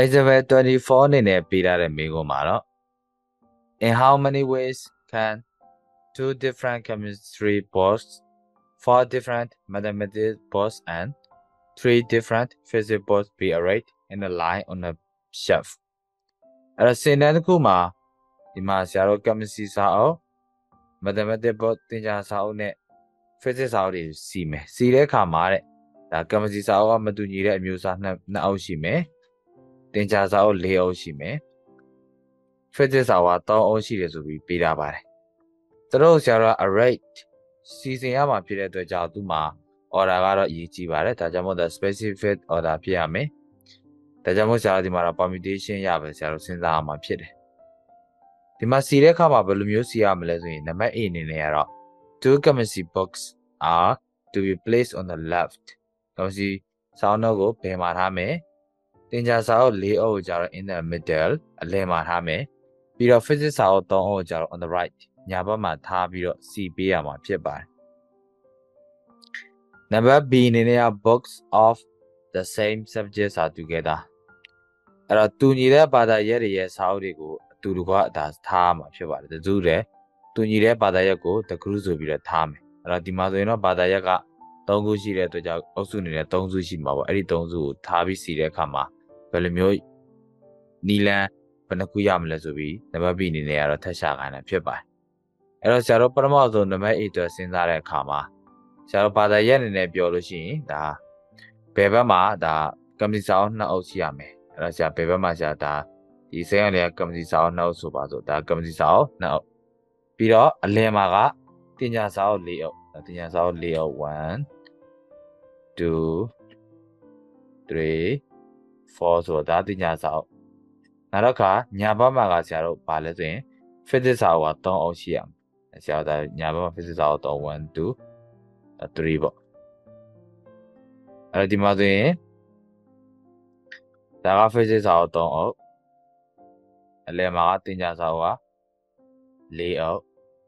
Exhibit 24 အနေနဲ့ပေးထားတဲ့မေးခွန်းမှာတော့ In how many ways can two different chemistry books, four different mathematics books, and three different physics books be arrayed in a line on a shelf? အဲ့တော့စင်တန်းတစ်ခုမှာဒီမှာဆရာတို့ chemistry စာအုပ် mathematics book သင်ကြားစာအုပ်နဲ့ physics စာအုပ်တွေစီမယ်စီတဲ့အခါမှာတဲ့ဒါ chemistry စာအုပ်ကမတူညီတဲ့အမျိုးအစားနှစ်အုပ်ရှိမယ်သင်ကြားစာအုပ်၄အုပ်ရှိမယ် physics စာအုပ်က3အုပ်ရှိတယ်ဆိုပြီးပေးထားပါတယ်သူတို့ဆရာတို့ array စီစဉ်ရမှာဖြစ်တဲ့အတွက်ကြောင့်သူ့မှာ order ကတော့အရေးကြီးပါတယ်ဒါကြောင့်မို့ specific order ဖြစ်ရမယ်ဒါကြောင့်မို့ဆရာတို့ဒီမှာတော့ permutation ရပဲဆရာတို့စဉ်းစားရမှာဖြစ်တယ်ဒီမှာစီတဲ့အခါမှာဘယ်လိုမျိုးစီရမလဲဆိုရင်နံပါတ် A အနေနဲ့ကတော့ two chemistry books are to be placed on the left chemistry စာအုပ်ကိုဘယ်မှာထားမယ်သင်ကြားစာအုပ်၄အုပ်ကိုကျတော့ in the middle အလယ်မှာထားမယ်ပြီးတော့ physics စာအုပ်3အုပ်ကိုကျတော့ on the right ညာဘက်မှာထားပြီးတော့စီပေးရမှာဖြစ်ပါတယ်နံပါတ် B အနေနဲ့က books of the same subjects are together အဲ့တော့တူညီတဲ့ဘာသာရပ်တွေရဲ့စာအုပ်တွေကိုအတူတကွဒါထားမှာဖြစ်ပါတယ်တစုတည်းတူညီတဲ့ဘာသာရပ်ကို the group ဆိုပြီးတော့ထားမယ်အဲ့တော့ဒီမှာဆိုရင်တော့ဘာသာရပ်က3ခုရှိတဲ့အတွက်ကြောင့်အုပ်စုအနေနဲ့3စုရှိမှာပေါ့အဲ့ဒီ3စုကိုထားပြီးစီတဲ့အခါမှာဘယ်လိုမျိုးနီလန်ဘယ်နှခုရမလဲဆိုပြီးနံပါတ် B အနေနဲ့ကတော့ထပ်ရှာခိုင်းတာဖြစ်ပါတယ်အဲ့တော့ဆရာတို့ပထမဆုံးနံပါတ် A အတွက်စဉ်းစားတဲ့အခါမှာဆရာတို့ဘာသာရပ်အနေနဲ့ပြောလို့ရှိရင်ဒါဘယ်ဘက်မှာဒါ chemistry စာအုပ်2အုပ်ရှိရမယ်အဲ့တော့ဆရာဘယ်ဘက်မှာဆရာဒါဒီစိမ်းရတဲ့ chemistry စာအုပ်2အုပ်ဆိုပါစို့ဒါ chemistry စာအုပ်2အုပ်ပြီးတော့အလယ်မှာကတင်ညာစာအုပ်4အုပ်တင်ညာစာအုပ်4အုပ်1 2 3 4ဆိုတော့ဒါတင်ညာစာအုပ်နောက်တော့ခါညာဘက်မှာကဆရာတို့ဘာလဲဆိုရင် physics စာအုပ်က3အုပ်ရှိရမယ်ဆရာတို့ဒါညာဘက်မှာ physics စာအုပ်3 1 2 3ပေါ့အဲ့တော့ဒီမှာဆိုရင်ဒါက physics စာအုပ်3အုပ်အလယ်မှာကတင်ညာစာအုပ်က4အုပ်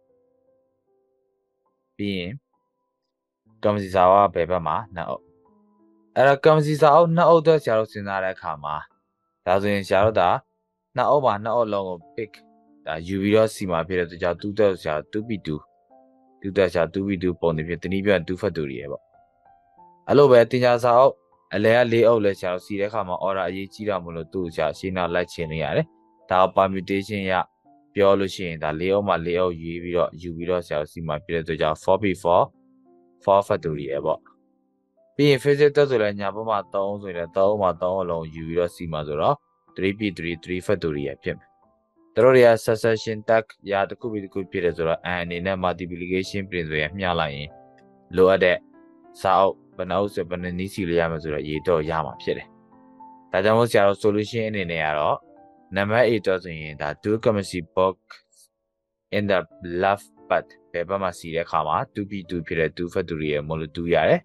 ပြီးရင် chemistry စာအုပ်ကဘယ်ဘက်မှာ2အုပ်အဲ့တော့ chemistry စာအုပ်2အုပ်အတွက်ဆရာတို့စဉ်းစားတဲ့အခါမှာဒါဆိုရင်ဆရာတို့ဒါ2အုပ်မှာ2အုပ်လုံးကို pick ဒါယူပြီးတော့စီမှာဖြစ်တဲ့အတွက်ကြောင့်2တက်ဆရာ 2p2 တက်ဆရာ 2p2 ပုံနေဖြစ်တနည်းပြောရင်2 factorial ပေါ့အဲ့လိုပဲတင်ညာစာအုပ်အလယ်က4အုပ်လဲဆရာတို့စီတဲ့အခါမှာ order အရေးကြီးတာမလို့သူ့ကိုဆရာရှင်းနောက်လိုက်ချင်နေရတယ်ဒါက permutation ရပြောလို့ရှိရင်ဒါ4အုပ်မှာ4အုပ်ယူပြီးတော့ဆရာတို့စီမှာဖြစ်တဲ့အတွက်ကြောင့် 4p4 4 factorial ပေါ့ပြီးရင် physics တက်ဆိုလဲညာဘက်မှာ3ဆိုရင်3မှာ3အလုံးယူပြီးတော့စီမှာဆိုတော့ 3p3 3 factorial ဖြစ်မယ်တို့တွေက succession tag ရာတစ်ခုပြီးတစ်ခုဖြစ်တယ်ဆိုတော့ n အနေနဲ့ multiplication principle ရမျှလိုက်ရင်လိုအပ်တဲ့စာအုပ်ဘယ်နှအုပ်ဆိုဘယ်နှနည်းစီလို့ရမယ်ဆိုတော့ရေးတော့ရမှာဖြစ်တယ်ဒါကြောင့်မို့ဆရာတို့ solution အနေနဲ့ကတော့နံပါတ် A တော့ဆိုရင်ဒါ two chemistry book in the left part ဘယ်ဘက်မှာစီတဲ့အခါမှာ 2p2 ဖြစ်တဲ့2 factorial မလို့2ရတယ်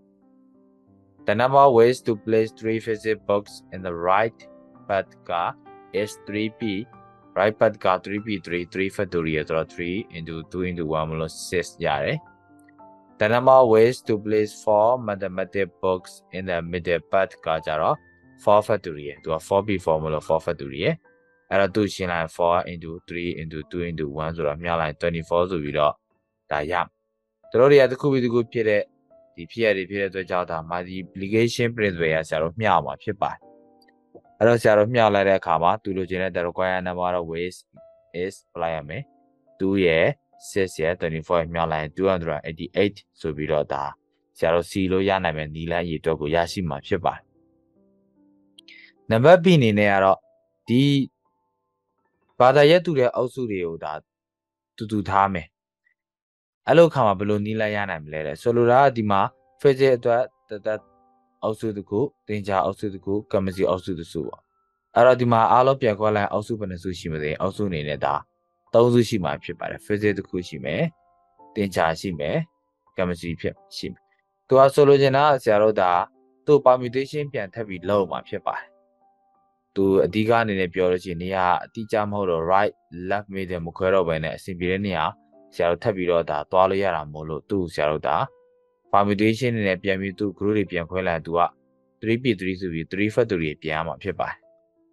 The number of ways to place 3 physics books in the right part is 3p. Right part 3p3 3 factorial ဆိုတော့3 into 2 into 1မလို့6ရတယ်The number of ways to place 4 mathematics books in the middle part ကကြတော့4 factorial သူက 4p4 မလို့4 factorial အဲ့တော့သူရှင်းလိုက်4 into 3 into 2 into 1ဆိုတော့မျှလိုက်24ဆိုပြီးတော့ဒါရတို့တွေကတစ်ခုပြီးတစ်ခုဖြစ်တဲ့ဒီဖြစ်ရတဲ့အတွက်ကြောင့်ဒါ multiplication principle ရဆရာတို့မျှအောင်မှာဖြစ်ပါတယ်အဲ့တော့ဆရာတို့မျှလိုက်တဲ့အခါမှာသူလိုချင်တဲ့ the required number of ways is လိုက်ရမယ်2ရဲ့6ရဲ့24ရဲ့မျှလိုက်ရင်288ဆိုပြီးတော့ဒါဆရာတို့စီလို့ရနိုင်မယ်နီလန်းရေအတွက်ကိုရရှိမှာဖြစ်ပါတယ်နံပါတ် B အနေနဲ့ကတော့ဒီဘာသာရပ်တူတဲ့အုပ်စုတွေကိုဒါတူထားမယ်အဲ့လိုခါမှာဘယ်လိုနီးလိုက်ရနိုင်မလဲတဲ့ဆိုလိုတာကဒီမှာ physics အတွက်တအုပ်စုတစ်ခုသင်္ချာအုပ်စုတစ်ခု chemistry အုပ်စုတစ်စုပေါ့အဲ့တော့ဒီမှာအားလုံးပြန်ခွဲလိုက်အုပ်စုဘယ်နှစုရှိမလဲအုပ်စုအနေနဲ့ဒါ3စုရှိမှာဖြစ်ပါတယ် physics တစ်ခုရှိမယ်သင်္ချာရှိမယ် chemistry ဖြစ်ရှိမယ်သူကဆိုလိုချင်တာဆရာတို့ဒါသူ့ permutation ပြန်ထပ်ပြီးလုပ်မှာဖြစ်ပါတယ်သူအဓိကအနေနဲ့ပြောလို့ရှိရင်နေရာအတိအကျမဟုတ်တော့ right left middle မခွဲတော့ဘဲနဲ့အစဉ်ပြေတဲ့နေရာဆရာတို့ထပ်ပြီးတော့ဒါသွားလို့ရတာမို့လို့သူ့ဆရာတို့ဒါ permutation အနေနဲ့ပြန်ပြီးသူ့ group တွေပြန်ခွဲလိုက်သူက 3p3 ဆိုပြီး3 factorial ပြန်ရမှာဖြစ်ပါတယ်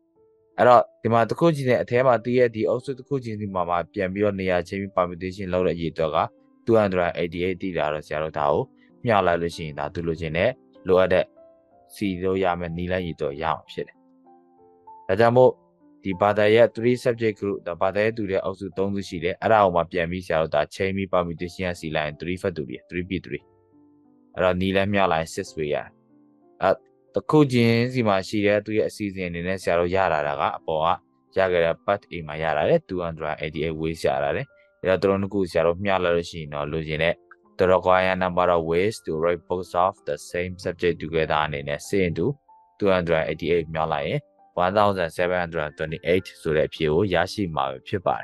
အဲ့တော့ဒီမှာတစ်ခုချင်းနဲ့အထဲမှာတီးရဲ့ဒီအုပ်စုတစ်ခုချင်းဒီမှာပြန်ပြီးတော့နေရာချင်းပြီး permutation လုပ်တဲ့အရေးအတွက်က288တီးတာတော့ဆရာတို့ဒါကိုမျှလိုက်လို့ရှိရင်ဒါသူလိုချင်တဲ့လိုအပ်တဲ့စီလို့ရမယ်နီးလိုက်ရတော့ရအောင်ဖြစ်တယ်ဒါကြောင့်မို့ဒီဘာသာရဲ့3 subject group ဒါဘာသာရဲ့တူတဲ့အုပ်စု3စုရှိတယ်အဲ့ဒါကိုမှပြန်ပြီးဆရာတို့ဒါ chain ပြီး permutation ကစီလိုက်ရင်3 factorial 3p3 အဲ့တော့နီးလဲမျှလိုက်6 way ရတယ်အဲ့တစ်ခုချင်းစီမှာရှိတဲ့သူရဲ့အစီအစဉ်အနေနဲ့ဆရာတို့ရလာတာကအပေါ်ကရခဲ့တဲ့ part A မှာရလာတယ်288 ways ရလာတယ်အဲ့တော့တို့နှစ်ခုဆရာတို့မျှလိုက်လို့ရှိရင်တော့လိုချင်တဲ့ the required number of ways to write books of the same subject together အနေနဲ့6 into 288မျှလိုက်ရင်1728ဆိုတဲ့အဖြေကိုရရှိမှာဖြစ်ပါတယ်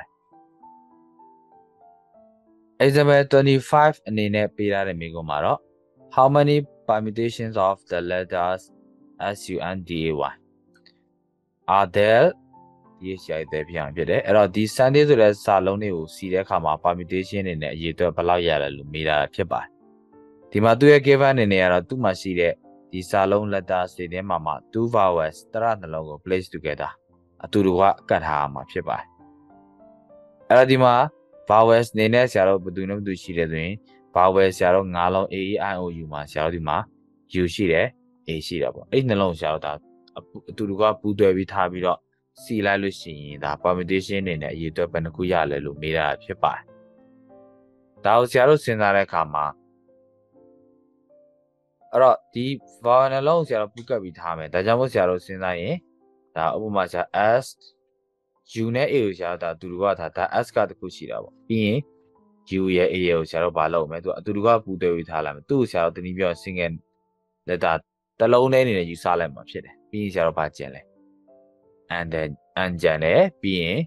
Example 25အနေနဲ့ပေးထားတဲ့မိကုံမှာတော့ How many permutations of the letters SUNDAY are there ဒီရှိတဲ့ပြန်ဖြစ်တယ်အဲ့တော့ဒီ Sunday ဆိုတဲ့စာလုံးတွေကိုစီးတဲ့အခါမှာ permutation အနေနဲ့အရေးအတွက်ဘယ်လောက်ရလဲလို့မေးတာဖြစ်ပါတယ်ဒီမှာသူရဲ့ given အနေနဲ့ကတော့သူ့မှာရှိတဲ့ဒီစာလုံး letters တွေထဲမှာ2 vowels တရနှလုံးကို place together အတူတူကကတ်ထားမှာဖြစ်ပါတယ်အဲ့တော့ဒီမှာ vowels နေနဲ့ဆရာတို့ဘယ်သူနဲ့ဘယ်သူရှိတယ်ဆိုရင် vowels ဆရာတို့၅လုံး A E I O U မှာဆရာတို့ဒီမှာ U ရှိတယ် A ရှိတယ်ပေါ့အဲ့နှလုံးဆရာတို့ဒါအတူတူကပူးတွဲပြီးထားပြီးတော့စီလိုက်လို့ရှိရင်ဒါ permutation အနေနဲ့အရေးအတွက်ဘယ်နှခုရလဲလို့မေးတာဖြစ်ပါတယ်ဒါကိုဆရာတို့စဉ်းစားတဲ့အခါမှာအဲ့တော့ဒီ vowel နှလုံးဆရာတို့ပူးကပ်ပြီးထားမယ်ဒါကြောင့်မို့ဆရာတို့စဉ်းစားရင်ဒါဥပမာဆရာ S U နဲ့ A ကိုဆရာတို့ဒါအတူတူကထားဒါ S ကတစ်ခုရှိတာပေါ့ပြီးရင် U ရဲ့ A ရဲ့ကိုဆရာတို့ဘာလုပ်မလဲသူအတူတူကပူးတွဲပြီးထားလိုက်မယ်သူ့ကိုဆရာတို့တနည်းပြော single letter တစ်လုံးနဲ့အနေနဲ့ယူဆလိုက်မှာဖြစ်တယ်ပြီးရင်ဆရာတို့ဘာကျင်လဲand then N ကျန်တယ်ပြီးရင်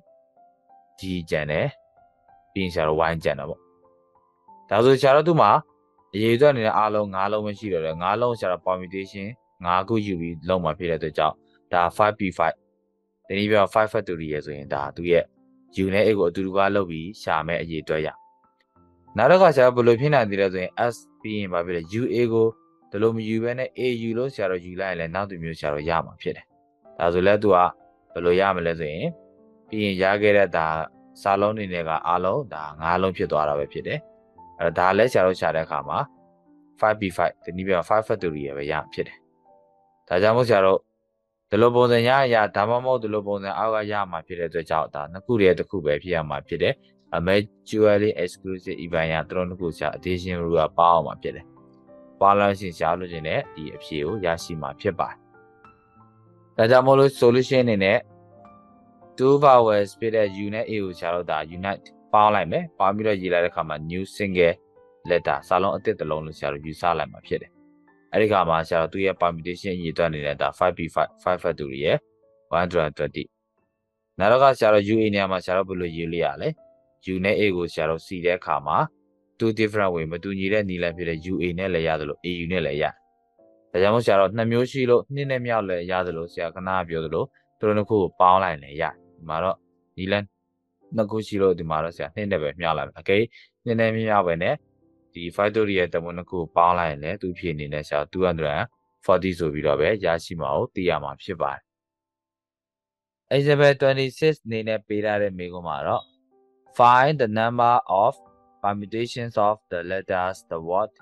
G ကျန်တယ်ပြီးရင်ဆရာတို့ Y ကျန်တယ်ပေါ့ဒါဆိုဆရာတို့သူ့မှာအရေးအတွက်အနေနဲ့အားလုံး၅လုံးပဲရှိတော့တယ်၅လုံးဆရာတို့ permutation ၅ခုယူပြီးလုံးမှာဖြစ်တဲ့အတွက်ကြောင့်ဒါ 5p5 တနည်းပြော5 factorial ဆိုရင်ဒါသူရဲ့ U နဲ့ A ကိုအတူတူကလုပ်ပြီးရှာမယ်အရေးအတွက်ရနောက်တစ်ခါဆရာတို့ဘယ်လိုဖြစ်နိုင်သေးလဲဆိုရင် S ပြီးရင်ဘာဖြစ်လဲ UA ကိုဒီလိုမယူဘဲနဲ့ AU လို့ဆရာတို့ယူလိုက်ရင်လည်းနောက်တစ်မျိုးဆရာတို့ရမှာဖြစ်တယ်ဒါဆိုလဲသူကဘယ်လိုရမလဲဆိုရင်ပြီးရင်ရခဲ့တဲ့ဒါစာလုံးတွေနဲ့ကအားလုံးဒါ၅လုံးဖြစ်သွားတာပဲဖြစ်တယ်အဲ့ဒါလည်းဆရာတို့ရှာတဲ့အခါမှာ 5p5 ဒီနည်းပြ5 factorial ပဲရဖြစ်တယ်ဒါကြောင့်မို့ဆရာတို့ဒီလိုပုံစံရဒါမှမဟုတ်ဒီလိုပုံစံအောက်ကရမှာဖြစ်တဲ့အတွက်ကြောင့်ဒါနှစ်ခုတည်းတစ်ခုပဲဖြစ်ရမှာဖြစ်တယ် mutually exclusive event ရသူတို့နှစ်ခုဆရာ addition rule ကပေါင်းအောင်မှာဖြစ်တယ်ပါလာရှင်ရှားလို့ခြင်းနဲ့ဒီအဖြေကိုရရှိမှာဖြစ်ပါတယ်ဒါကြောင့်မို့လို့ solution အနေနဲ့ two vowels ဖြစ်တဲ့ U နဲ့ A ကိုရှားလို့ဒါ unite ပေါင်းလိုက်မယ်ပေါင်းပြီးတော့ရေးလိုက်တဲ့အခါမှာ new single letter စာလုံးအသစ်တစ်လုံးလို့ရှားလို့ယူဆလိုက်မှာဖြစ်တယ်အဲ့ဒီခါမှာရှားလို့သူရဲ့ permutation အရေးအတွက်အနေနဲ့ဒါ 5p5 5 factorial 120နောက်တော့ရှားလို့ UA နေရာမှာရှားလို့ဘယ်လိုရေးလိုက်ရလဲ U နဲ့ A ကိုရှားလို့စီတဲ့အခါမှာ two different way မတူညီတဲ့နည်းလမ်းဖြစ်တဲ့ UA နဲ့လည်းရတယ်လို့ AU နဲ့လည်းရဒါကြောင့်မို့ဆရာတို့နှစ်မျိုးရှိလို့နှစ်နဲ့မြောက်လည်းရတယ်လို့ဆရာခဏပြောသလိုသူတို့နှစ်ခုကိုပေါင်းလိုက်လည်းရဒီမှာတော့နည်းလမ်းနှစ်ခုရှိလို့ဒီမှာတော့ဆရာနှစ်နဲ့ပဲမြောက်လိုက်မယ် okay နှစ်နဲ့မြောက်ပဲနဲ့ဒီ factorial တမွန်းနှစ်ခုကိုပေါင်းလိုက်ရင်လည်းသူဖြည့်နေတဲ့ဆရာ240ဆိုပြီးတော့ပဲရရှိမှာကိုသိရမှာဖြစ်ပါတယ် Example 26အနေနဲ့ပေးထားတဲ့မေးခွန်းမှာတော့ find the number of permutations of the letters the word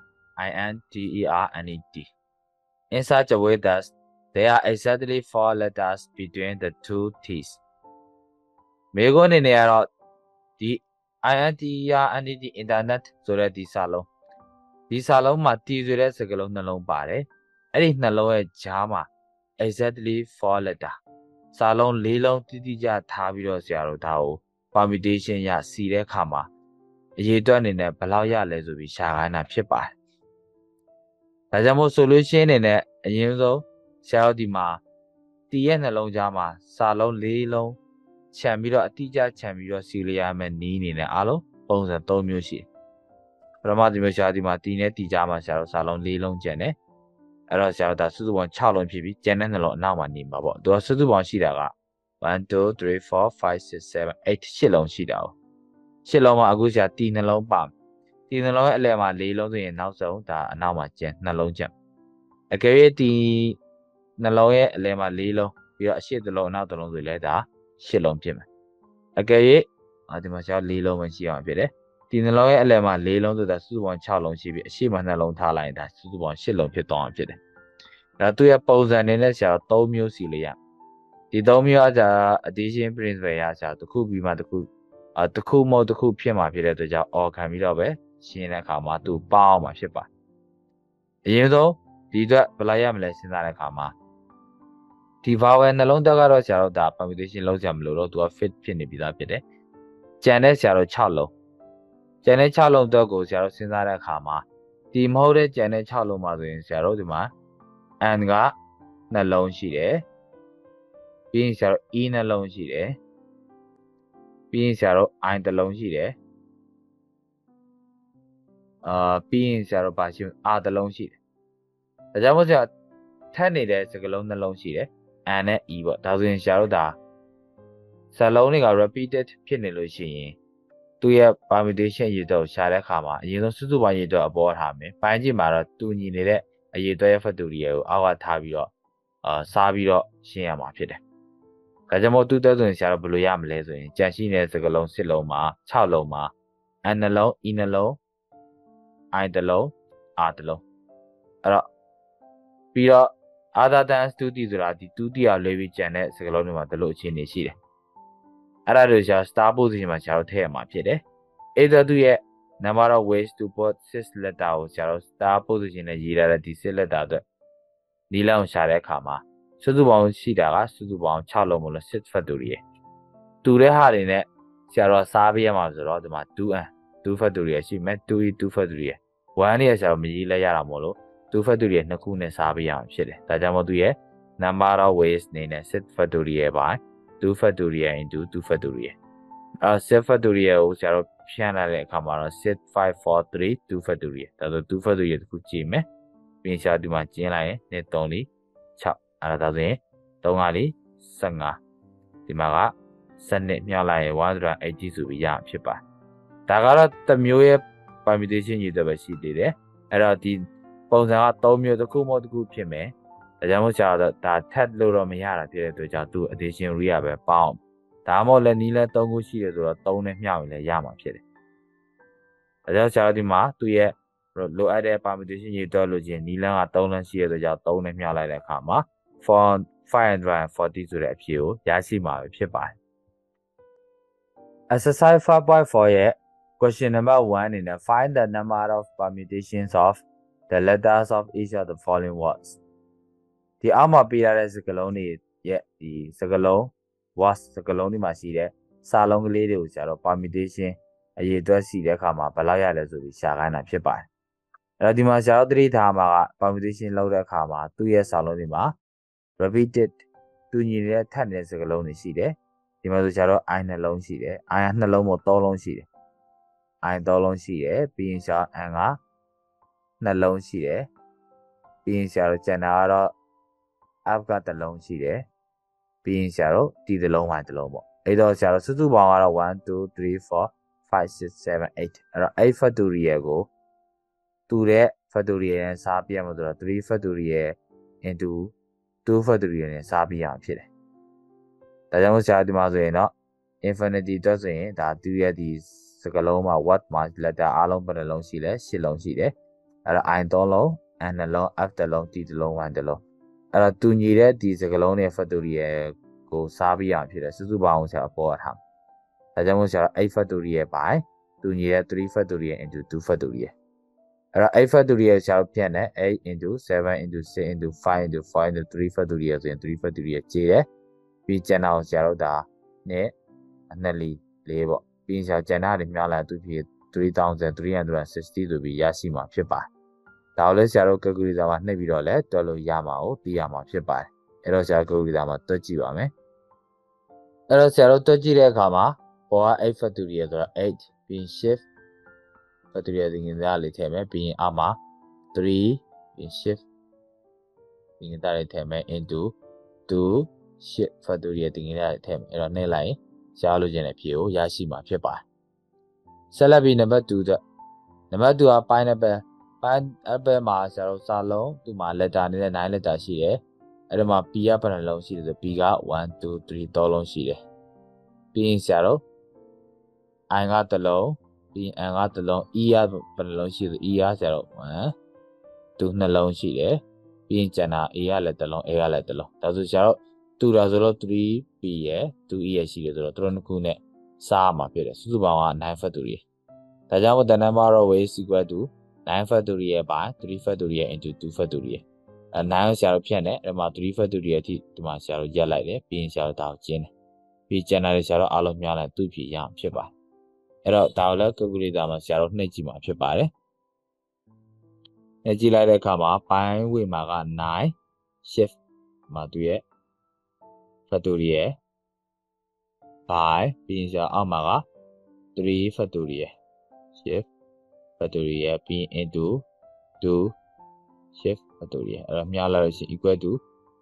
INTERNET in such a way that there are exactly 4 letters between the two T's မေးခွန်းအနေနဲ့ကတော့ဒီ INTERNET internet ဆိုတဲ့ဒီစာလုံးမှာ T ဆိုတဲ့စကားလုံးနှလုံးပါတယ်အဲ့ဒီနှလုံးရဲ့ကြားမှာ exactly 4 letter စာလုံး၄လုံးတိတိကျထားပြီးတော့ဆရာတို့ဒါကို permutation ရစီတဲ့အခါမှာအရေးအတွက်အနေနဲ့ဘယ်လောက်ရလဲဆိုပြီးရှာခိုင်းတာဖြစ်ပါတယ်ဒါကြောင့်မို့ solution အနေနဲ့အရင်ဆုံးဆရာတို့ဒီမှာ T ရဲ့နှလုံးကြားမှာစာလုံး၄လုံးခြံပြီးတော့အတိအကျခြံပြီးတော့စီလို့ရမယ်နီးအနေနဲ့အားလုံးပုံစံ၃မျိုးရှိပထမဒီမျိုးဆရာဒီမှာ T နဲ့ T ကြားမှာဆရာတို့စာလုံး၄လုံးကျန်တယ်အဲ့တော့ဆရာတို့ဒါစုစုပေါင်း6လုံးဖြစ်ပြီးကျန်တဲ့နှလုံးအနောက်မှာနေမှာပေါ့သူကစုစုပေါင်းရှိတာက1 2 3 4 5 6 7 8 8လုံးရှိတာ哦8လုံးမှာအခုဆရာ T နှလုံးပါT နှလုံးရဲ့အလယ်မှာ4လုံးဆိုရင်နောက်ဆုံးဒါအနောက်မှာကျန်2လုံးကျန်အကယ်၍ T နှလုံးရဲ့အလယ်မှာ4လုံးပြီးတော့အရှိတစ်လုံးအနောက်တစ်လုံးဆိုလဲဒါ8လုံးဖြစ်မယ်အကယ်၍ဒီမှာကျွန်တော်4လုံးပဲရှိအောင်ဖြစ်တယ်ဒီနှလုံးရဲ့အလယ်မှာ4လုံးဆိုတာစုစုပေါင်း6လုံးရှိပြီအရှိမ2လုံးထားလိုက်ရင်ဒါစုစုပေါင်း8လုံးဖြစ်သွားအောင်ဖြစ်တယ်ဒါသူ့ရဲ့ပုံစံနဲ့ဆရာ3မျိုးစီလေးရဒီ3မျိုးအကြ addition principle ရဆရာတစ်ခုပြီးမှတစ်ခုတစ်ခုမဟုတ်တစ်ခုဖြစ်မှာဖြစ်တဲ့အတွက်ကြောင့် or ခံပြီးတော့ပဲရှင်းတဲ့အခါမှာသူပေါင်းအောင်မှာဖြစ်ပါအရင်ဆုံးဒီအတွက်ဘယ်လိုက်ရမလဲစဉ်းစားတဲ့အခါမှာဒီ vowel နှလုံးတက်ကတော့ဆရာတို့ဒါ permutation လုံးဆရာမလို့တော့သူက fit ဖြစ်နေပြီးသားဖြစ်တယ်ကျန်တဲ့ဆရာတို့6လုံးကျန်တဲ့6လုံးတော့ကိုဆရာတို့စဉ်းစားတဲ့အခါမှာဒီမဟုတ်တဲ့ကျန်တဲ့6လုံးမှာဆိုရင်ဆရာတို့ဒီမှာ and ကနှလုံးရှိတယ်ပြီးရင်ဆရာတို့ e နှလုံးရှိတယ်ပြီးရင်ဆရာတို့ i တစ်လုံးရှိတယ်ပြီးရင်ဆရာတို့ပါရှိ r တစ်လုံးရှိတယ်ဒါကြောင့်မို့ဆရာထပ်နေတဲ့စကားလုံးနှလုံးရှိတယ် and နဲ့ e ပေါ့ဒါဆိုရင်ဆရာတို့ဒါစကားလုံးတွေက repeated ဖြစ်နေလို့ရှိရင်သူ့ရဲ့ permutation ရေတော့ရှာတဲ့အခါမှာအရင်ဆုံးစုစုပေါင်းရေတော့အပေါ်ထားမယ်ပိုင်းကြည့်မှာတော့တူညီနေတဲ့အရေအတွက်ရဲ့ factorial ကိုအောက်ကထားပြီးတော့စားပြီးတော့ရှင်းရမှာဖြစ်တယ်ဒါကြောင့်မို့သူ့တက်ဆိုရင်ဆရာတို့ဘယ်လိုရမလဲဆိုရင်ကြံရှိနေတဲ့စကားလုံး10လုံးမှာ6လုံးမှာ n နှလုံး e နှလုံး i တစ်လုံး r တစ်လုံးအဲ့တော့ပြီးတော့ other than 2တီဆိုတာဒီ2တီအောင်လွှဲပြီးကျန်တဲ့စကားလုံးတွေမှာဒီလိုအခြေအနေရှိတယ်အဲ့ဒါတွေဆရာ star position မှာဆရာတို့ထည့်ရမှာဖြစ်တယ်အဲ့ဒါသူရဲ့ number of ways to put 6 letter ကိုဆရာတို့ star position နဲ့ရေးထားတဲ့ဒီ6 letter အတွက်နီလအောင်ရှာတဲ့အခါမှာစုစုပေါင်းရှိတာကစုစုပေါင်း6လုံးမလို့6 factorial တူတဲ့ဟာတွေနဲ့ဆရာတို့စားပေးရမှာဆိုတော့ဒီမှာ 2n 2 factorial ရှိမယ် 2e 2 factorial 1နဲ့ဆရာတို့မရေးလိုက်ရတာမို့လို့2 factorial နှစ်ခုနဲ့စားပေးရမှာဖြစ်တယ်ဒါကြောင့်မို့သူရဲ့ number of ways နေနဲ့6 factorial by 2 factorial into 2 factorial 6 factorial ကိုဆရာတို့ဖြန့်လိုက်တဲ့အခါမှာတော့6 5 4 3 2 factorial ဒါဆို2 factorial တခုကြည့်မယ်ပြီးရင်ဆရာဒီမှာကျင်းလိုက်ရင်2 3 4 6အဲ့ဒါဆိုရင်3 5 4 15ဒီမှာကစနစ်မြောက်လိုက်ရင်180ဆိုပြီးရဖြစ်ပါတယ်ဒါကတော့တစ်မျိုးရဲ့ permutation ရည်တော့ပဲရှိသေးတယ်အဲ့တော့ဒီပုံစံက3မျိုးတစ်ခုမဟုတ်တစ်ခုဖြစ်မယ်ဒါကြောင့်မို့ဆရာတော့ဒါထပ်လို့တော့မရတာဖြစ်တဲ့အတွက်ကြောင့်သူ addition rule ပဲပေါင်းဒါမှမဟုတ်လည်းနီးလဲ3ခုရှိတယ်ဆိုတော့3နဲ့မျှရင်လည်းရမှာဖြစ်တယ်ဒါကြောင့်ဆရာဒီမှာသူရဲ့လိုအပ်တဲ့ permutation ရည်တော့လို့ချင်းနီးလန်းက3လန်းရှိတဲ့အတွက်ကြောင့်3နဲ့မျှလိုက်တဲ့အခါမှာ 540ဆိုတဲ့အဖြေကိုရရှိမှာဖြစ်ပါတယ် exercise 5.4 ရဲ့ question number 1အနေနဲ့ find the number of permutations of the letters of each of the following words ဒီအောက်မှာပေးထားတဲ့စကားလုံးတွေရဲ့ဒီစကားလုံး words စကားလုံးတွေမှာရှိတဲ့စာလုံးကလေးတွေကိုဆရာတို့ permutation အရေးအတွက်ရှိတဲ့အခါမှာဘယ်လောက်ရလဲဆိုပြီးရှာခိုင်းတာဖြစ်ပါတယ်အဲ့တော့ဒီမှာဆရာတို့သတိထားမှာက permutation လုပ်တဲ့အခါမှာသူ့ရဲ့စာလုံးတွေမှာ repeated တူညီနေတဲ့ထပ်နေတဲ့စကားလုံးတွေရှိတယ်ဒီမှာဆိုဆရာတို့ i နှလုံးရှိတယ် i နှလုံးမို့3လုံးရှိတယ် i 3လုံးရှိတယ်ပြီးရင်ဆရာ n ကနှလုံးရှိတယ်ပြီးရင်ဆရာတို့ကျန်တာကတော့ f ကတစ်လုံးရှိတယ်ပြီးရင်ဆရာတို့ d တစ်လုံး y တစ်လုံးပေါ့အဲ့တော့ဆရာတို့စုစုပေါင်းကတော့1 2 3 4 5 6 7 8အဲ့တော့8 factorial ကိုတူတဲ့ factorial နဲ့စားပြရမှာဆိုတော့3 factorial into 2 factorial နဲ့စားပြရအောင်ဖြစ်တယ်ဒါကြောင့်မို့ဆရာဒီမှာဆိုရင်တော့ infinity အတွက်ဆိုရင်ဒါသူရဲ့ဒီစကားလုံးမှာ what မှာ letter အားလုံးဘယ်နှလုံးရှိလဲ10လုံးရှိတယ်အဲ့တော့ i 3လုံး n နှလုံး f တစ်လုံး t တစ်လုံး y တစ်လုံးအဲ့တော့တူညီတဲ့ဒီစကားလုံးရဲ့ factorial ကိုစားပြရအောင်ဖြစ်တယ်စုစုပေါင်းကိုဆရာအပေါ်ထားဒါကြောင့်မို့ဆရာ8 factorial by တူညီတဲ့3 factorial into 2 factorialအဲ့တော့8 factorial ဆရာဖြန့်တယ်8 into 7 into 6 into 5 into 4 into 3 factorial ဆိုရင်3 factorial ကျေတယ်ပြီးကျန်တာကိုဆရာတို့ဒါနဲ့အနှစ်လီ4ပေါ့ပြီးဆရာကျန်တာတွေမြောက်လာသူဖြစ်3360ဆိုပြီးရရှိမှာဖြစ်ပါတယ်ဒါကိုလည်းဆရာတို့ calculator မှာနှိပ်ပြီးတော့လည်းတွက်လို့ရမှာကိုသိရမှာဖြစ်ပါတယ်အဲ့တော့ဆရာ calculator မှာတွက်ကြည့်ပါမယ်အဲ့တော့ဆရာတို့တွက်ကြည့်တဲ့အခါမှာပေါ်က8 factorial ဆိုတော့8ပြီး shift factorial ဒီငင်းသားလေးထည့်မယ်ပြီးရင်အမှာ3ပြီး shift ဒီငင်းသားလေးထည့်မယ် into 2 shift factorial ဒီငင်းသားလေးထည့်မယ်အဲ့တော့နှိပ်လိုက်ရင်ရှားလို့ခြင်းတဲ့ဖြေကိုရရှိမှာဖြစ်ပါတယ်ဆက်လက်ပြီးနံပါတ်2အတွက်နံပါတ်2က pineapple မှာဆရာတို့စာလုံးသူ့မှာ letter နဲ့9 letter ရှိတယ်အဲ့ဒါမှာ P ကဘယ်နှလုံးရှိလဲဆို P က1 2 3 3လုံးရှိတယ်ပြီးရင်ဆရာတို့ I ကတစ်လုံးပြီးရင် N ကတစ်လုံး E ကဘယ်နှလုံးရှိလဲ E ကဆရာတို့1 2နှလုံးရှိတယ်ပြီးရင်ကျန်တာ A ကလည်းတစ်လုံး A ကလည်းတစ်လုံးဒါဆိုဆရာတို့တူတာဆိုတော့ 3P ရယ် 2E ရယ်ရှိတယ်ဆိုတော့သူတို့နှစ်ခုနဲ့စားမှာဖြစ်တယ်စုစုပေါင်းက9 factorial ဒါကြောင့် the number of ways equal to 9 factorial by 3 factorial into 2 factorial 9ဆရာတို့ဖြတ်နေအဲ့မှာ3 factorial အထိဒီမှာဆရာတို့ရက်လိုက်တယ်ပြီးရင်ဆရာတို့ဒါကိုကျင်းတယ်ပြီးကျန်တာတွေဆရာတို့အားလုံးများလိုက်သူ့ဖြေရအောင်ဖြစ်ပါတယ်အဲ့တော့ဒါကိုလည်း calculator မှာဆရာတို့နှိပ်ကြည့်မှာဖြစ်ပါတယ်နှိပ်ကြည့်လိုက်တဲ့အခါမှာပိုင်းဝေမှာက9 shift မှာသူရဲ့ factorial by ပြီးရင်ဆရာအောက်မှာက3 factorial shift factorial ပြီးရင် into 2 shift factorial အဲ့တော့မြှလိုက်လို့ရှိရင် equal to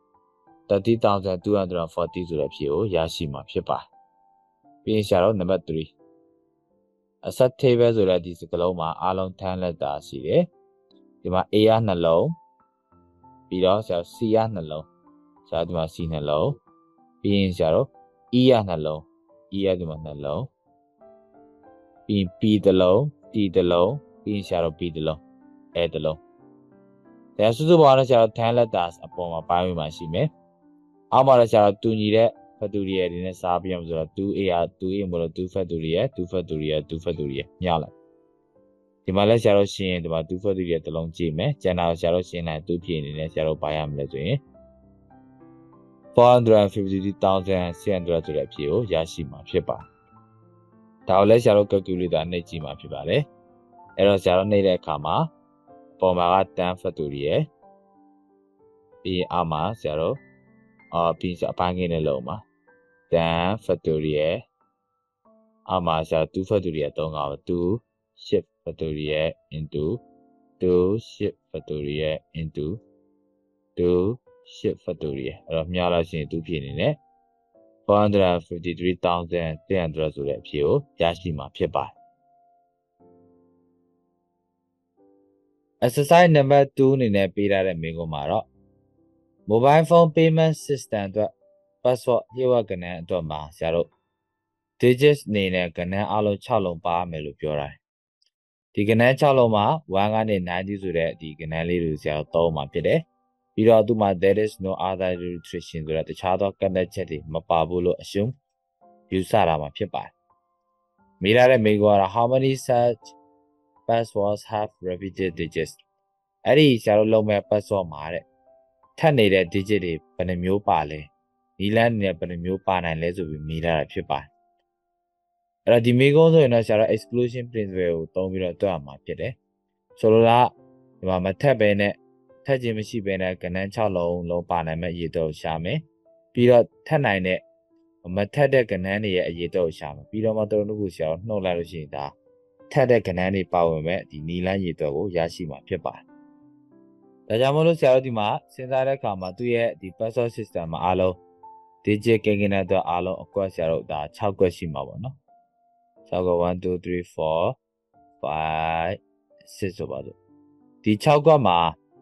30,240ဆိုတဲ့ဖြေကိုရရှိမှာဖြစ်ပါတယ်ပြီးရင်ဆရာတို့နံပါတ်3 asset table ဆိုတဲ့ဒီစကားလုံးမှာအားလုံး10 letter ရှိတယ်ဒီမှာ A က2လုံးပြီးတော့ဆရာတို့ C က2လုံးဆရာတို့ဒီမှာ C 2လုံးပြီးရင်ဆရာတို့ E က2လုံး E ကဒီမှာ2လုံးပြီးရင် P တစ်လုံး T တစ်လုံးပြီးရင်ဆရာတို့ B တစ်လုံး A တစ်လုံးဒါစုစုပေါင်းတော့ဆရာတို့10 letters အပေါ်မှာပိုင်းဝင်မှာရှိမယ်အောက်မှာတော့ဆရာတို့တူညီတဲ့ factorial တွေနဲ့စားပြရမှာဆိုတော့ 2A က 2A မို့လို့2 factorial 2 factorial 2 factorial ညလိုက်ဒီမှာလည်းဆရာတို့ရှင်းရင်ဒီမှာ2 factorial တစ်လုံးကြည့်မယ်ကျန်တာကိုဆရာတို့ရှင်းလိုက်2ဖြည့်နေနဲ့ဆရာတို့ပိုင်းရမယ်လဲဆိုရင်453,600ဆိုတဲ့အဖြေကိုရရှိမှာဖြစ်ပါတယ်ဒါကိုလည်းဆရာတို့ calculator နှိပ်ကြည့်မှာဖြစ်ပါတယ်အဲ့တော့ဆရာတို့နှိပ်တဲ့အခါမှာပေါ်မှာက10 factorial ပြီးအောက်မှာဆရာတို့ပြီးအပိုင်းကင်းနဲ့လုံးမှာ10 factorial အောက်မှာဆရာ2 factorial 3က2 shift factorial into 2 shift factorial into 2 shift factorial အဲ့တော့မြှလိုက်ရင်2ဖြည့်နေနဲ့453,300ဆိုတဲ့အဖြေကိုရရှိမှာဖြစ်ပါတယ် exercise number 2အနေနဲ့ပေးထားတဲ့မေးခွန်းမှာတော့ mobile phone payment system အတွက် password လျှို့ဝှက်ကဏ္ဍအတွက်မှာဆရာတို့ digits အနေနဲ့ကဏ္ဍအလုံး6လုံးပါမယ်လို့ပြောတာဒီကဏ္ဍ6လုံးမှာ1ကနေ90ဆိုတဲ့ဒီကဏ္ဍလေးတွေဆရာတို့သုံးမှာဖြစ်တယ်ပြီးတော့သူ့မှာ there is no other restriction ဆိုတဲ့တခြားသောကန့်သတ်ချက်တွေမပါဘူးလို့ assume ယူဆတာမှာဖြစ်ပါတယ်မိထားတဲ့မေးခွန်းကတော့ how many such passwords have repeated digits အဲ့ဒီဆရာတို့လုံးမဲ့ password မှာတဲ့ထပ်နေတဲ့ digit တွေဘယ်နှမျိုးပါလဲနီလန်းနဲ့ဘယ်နှမျိုးပါနိုင်လဲဆိုပြီးမိထားတာဖြစ်ပါတယ်အဲ့တော့ဒီမေးခွန်းဆိုရင်တော့ဆရာတို့ exclusion principle ကိုသုံးပြီးတော့တွက်ရမှာဖြစ်တယ်ဆိုလိုတာဒီမှာမထက်ပဲနဲ့ထက်ခြင်းမရှိပဲနဲ့ကဏ္ဍ6လုံးပါနိုင်မဲ့အရေးတော့ရှာမယ်ပြီးတော့ထက်နိုင်တဲ့မထက်တဲ့ကဏ္ဍတွေရဲ့အရေးတော့ရှာမယ်ပြီးတော့မှတို့တို့ကိုဆရာတို့နှုတ်လိုက်လို့ရှိရင်ဒါထက်တဲ့ကဏ္ဍတွေပါဝင်မဲ့ဒီနီလန်းရေတော့ကိုရရှိမှာဖြစ်ပါတယ်ဒါကြောင့်မလို့ဆရာတို့ဒီမှာစဉ်းစားတဲ့အခါမှာသူ့ရဲ့ဒီ password system မှာအားလုံး digit ကိန်းကိန်းနဲ့တော့အားလုံးအကွက်ဆရာတို့ဒါ6ကွက်ရှိမှာပေါ့နော်6ကွက်1 2 3 4 5 6ဆိုပါစို့ဒီ6ကွက်မှာ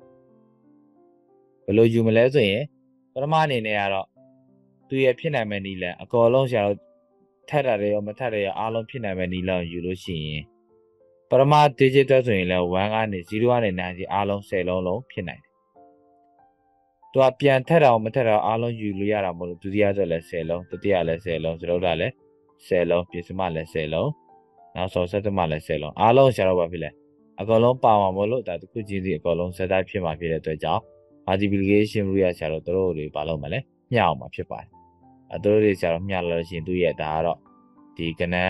ဘယ်လိုယူမလဲဆိုရင်ပထမအနေနဲ့ကတော့သူရဲ့ဖြစ်နိုင်မဲ့နီလန်အကောလုံးဆရာတို့ထက်တာတွေရောမထက်တယ်ရောအားလုံးဖြစ်နိုင်မဲ့နီလန်ယူလို့ရှိရင်ပထမ digit တော့ဆိုရင်လည်း1ကနေ0ကနေ90အားလုံး10လုံးဖြစ်နိုင်တယ်သူကပြန်ထက်တာမထက်တာအားလုံးယူလို့ရတာမဟုတ်လို့ဒုတိယဆိုလည်း10လုံးတတိယလည်း10လုံးစတုတ္ထလည်း10လုံးပြည့်စမလည်း10လုံးနောက်ဆုံးစက်တမလည်း10လုံးအားလုံးဆရာတို့ဘာဖြစ်လဲအကောင်လုံးပါမှာမလို့ဒါတစ်ခုချင်းစီအကောင်လုံးစက်တိုင်းဖြစ်မှာဖြစ်တဲ့အတွက်ကြောင့် multiplication rule ရဆရာတို့တို့တွေဘာလုပ်မလဲမျှအောင်မှာဖြစ်ပါတယ်တို့တွေဆရာတို့မျှလာလို့ရှိရင်သူရဲ့ဒါကတော့ဒီကဏ္ဍ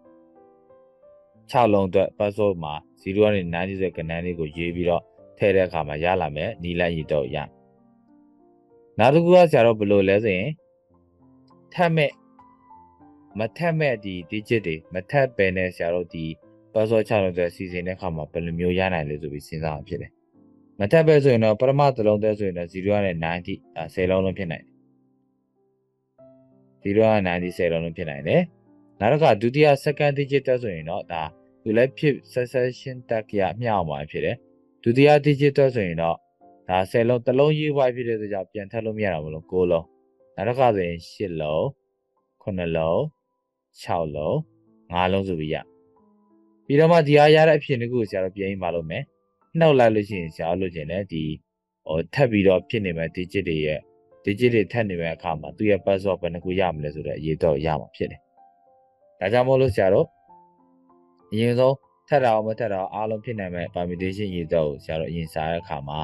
6လုံးအတွက် password မှာ0ကနေ90ဆိုကဏ္ဍလေးကိုရေးပြီးတော့ထည့်တဲ့အခါမှာရလာမယ်နီလန်းရည်တော့ရနောက်တစ်ခုကဆရာတို့ဘယ်လိုလဲဆိုရင်ထပ်မဲ့မထက်မဲ့ဒီ digit တွေမထက်ပဲနဲ့ဆရာတို့ဒီ password 6လုံးအတွက်စီစဉ်တဲ့အခါမှာဘယ်လိုမျိုးရနိုင်လဲဆိုပြီးစဉ်းစားအောင်ဖြစ်တယ်မထက်ပဲဆိုရင်တော့ပထမတစ်လုံးတည်းဆိုရင်တော့0ကနေ90 10လုံးဖြစ်နိုင်တယ်0ကနေ90 10လုံးဖြစ်နိုင်တယ်နောက်တစ်ခါဒုတိယ second digit တက်ဆိုရင်တော့ဒါသူလည်းဖြစ် succession tag ရမျှအောင်ပါဖြစ်တယ်ဒုတိယ digit တက်ဆိုရင်တော့ဒါ10လုံးတစ်လုံးရေးပွားဖြစ်တဲ့အတွက်ကြောင့်ပြန်ထပ်လို့မရတာမလို့9လုံးနောက်တစ်ခါဆိုရင်10လုံး9လုံး6လုံး5လုံးဆိုပြီးရပြီးတော့မှဒီအားရတဲ့အဖြစ်တစ်ခုကိုဆရာတို့ပြန်ပြီးမလုပ်မယ်နှုတ်လိုက်လို့ရှိရင်ဆရာတို့လို့ချင်တယ်ဒီထပ်ပြီးတော့ဖြစ်နေမဲ့ digit တွေရဲ့ digit တွေထပ်နေမဲ့အခါမှာသူ့ရဲ့ password ဘယ်နှခုရမလဲဆိုတော့အရေးတော့ရမှာဖြစ်တယ်ဒါကြောင့်မို့လို့ဆရာတို့အရင်ဆုံးထပ်တာအောင်မထပ်တာအောင်အားလုံးဖြစ်နိုင်မဲ့ permutation ရေးတော့ဆရာတို့အရင်စားတဲ့အခါမှာ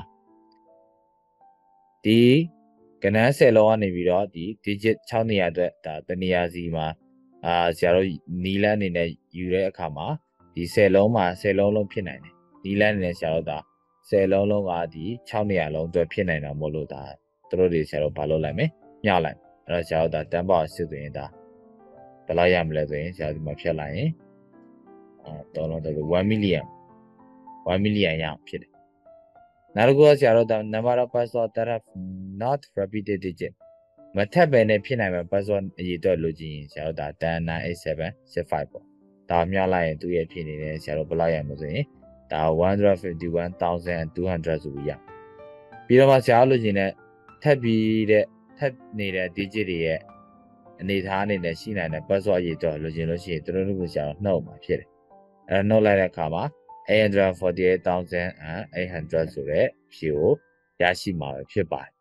ဒီကဏ္ဍ10လုံးကနေပြီးတော့ဒီ digit 6နေရာအတွက်ဒါတနေရာစီမှာဆရာတို့နီလန်းအနေနဲ့ယူတဲ့အခါမှာဒီ10လုံးမှာ10လုံးလုံးဖြစ်နိုင်တယ်နီလန်းအနေနဲ့ဆရာတို့ဒါ10လုံးလုံးကဒီ6နေရာလုံးအတွက်ဖြစ်နိုင်တာမို့လို့ဒါတို့တွေဆရာတို့ဘာလုပ်လိုက်မလဲညှောက်လိုက်အဲ့တော့ဆရာတို့ဒါ10ပေါက်စစ်ဆိုရင်ဒါဘယ်လောက်ရမလဲဆိုရင်ဆရာတို့ဒီမှာဖြတ်လိုက်ရင်တော့တော့1 million ရအောင်ဖြစ်တယ်နောက်တစ်ခုကဆရာတို့ဒါ number of password that have not repeated digit မထပ်ပဲနဲ့ဖြစ်နိုင်မဲ့ password အရေးအတွက်လိုချင်ရင်ဆရာတို့ဒါ1098765ပေါ့ဒါမြောက်လိုက်ရင်သူ့ရဲ့ဖြစ်နေတဲ့ဆရာတို့ဘယ်လောက်ရမလဲဆိုရင်ဒါ151200ဆိုပြီးရပြီးတော့မှဆရာတို့လိုချင်တဲ့ထပ်နေတဲ့ digit တွေရဲ့အနေထားအနေနဲ့ရှိနိုင်တဲ့ password အရေးအတွက်လိုချင်လို့ရှိရင်တို့ကိုဆရာတို့နှုတ်မှာဖြစ်တယ်အဲနှုတ်လိုက်တဲ့အခါမှာ848,800ဆိုတဲ့ဖြေကိုရရှိမှာပဲဖြစ်ပါတယ်